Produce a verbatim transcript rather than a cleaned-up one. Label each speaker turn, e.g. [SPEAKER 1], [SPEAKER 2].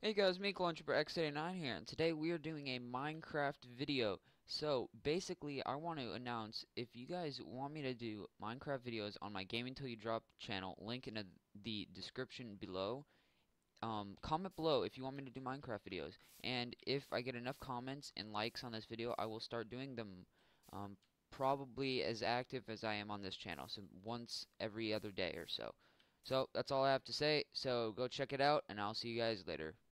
[SPEAKER 1] Hey guys, me, X thirty-nine here, and today we are doing a Minecraft video. So basically, I want to announce if you guys want me to do Minecraft videos on my Gaming Till You Drop channel, link in the description below. Um, comment below if you want me to do Minecraft videos, and if I get enough comments and likes on this video, I will start doing them. Um, probably as active as I am on this channel, so once every other day or so. So that's all I have to say. So go check it out, and I'll see you guys later.